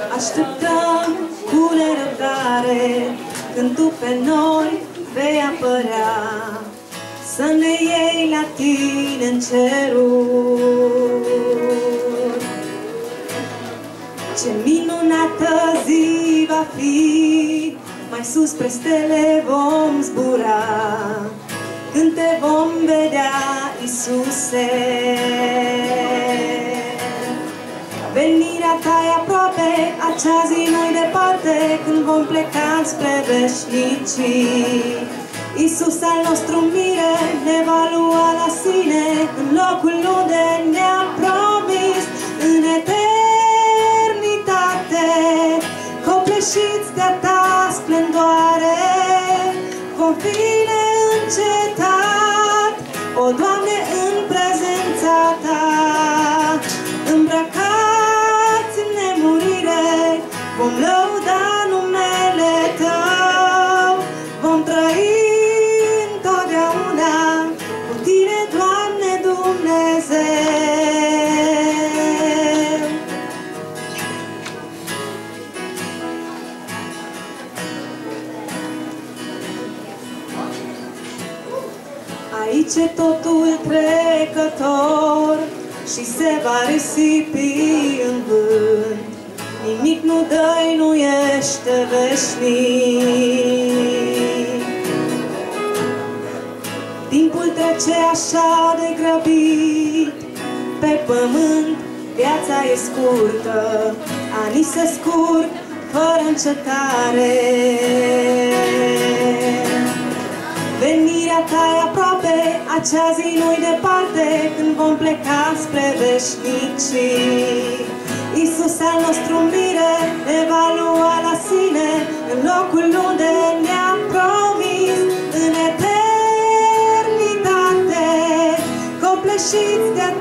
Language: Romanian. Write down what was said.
Așteptăm cu nerăbdare când tu pe noi vei apărea, să ne iei la tine în ceruri. Ce minunată zi va fi, mai sus spre stele vom zbura, când te vom vedea, Iisuse. Venirea ta e aproape, acea zi nu-i departe, când vom pleca spre veșnicii. Iisus al nostru mire ne va lua la sine, în locul unde ne-a promis, în eternitate. Copleșiți de-a ta splendoare, vom fi neîncetat, o Doamne, în prezența ta. Îmbrăcați în nemurire, vom lăuda numele tău, vom trăi întotdeauna cu tine, Doamne Dumnezeu. Aici e totul trecător și se va risipi în vânt, nimic nu dăinuiește veșnic. Timpul trece așa de grăbit, pe pământ viața e scurtă, anii se scurg fără încetare. Venirea ta e aproape, acea zi nu-i departe, când vom pleca spre veșnicii. Iisus al nostru mire ne va lua la sine, în locul unde ne-a promis, în eternitate. Copleșiți de